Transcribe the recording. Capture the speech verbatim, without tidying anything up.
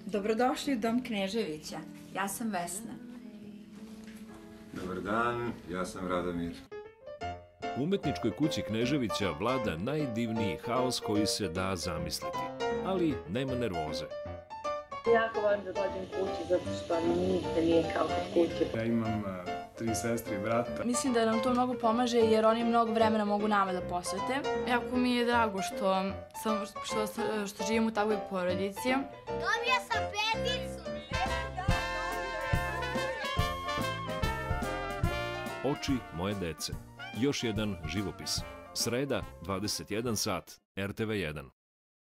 Dobrodošli u dom Knezevića. Ja sam Vesna. Dobar dan, ja sam Vladimir. U umetničkoj kući Knezevića vlada najdivniji haos koji se da zamisliti, ali nema nervoze. Jako volim da dođem kući zato što mi nigde nije kao kod kuće. Ja imam tri sestre i brata. Mislim da nam to mnogo pomaže jer oni mnogo vremena mogu nama da posvete. Jako mi je drago što, sam, što, što živim u takvoj porodici. Dobio sam peticu! Oči moje dece. Još jedan živopis. Sreda, dvadeset jedan sat, R T V jedan.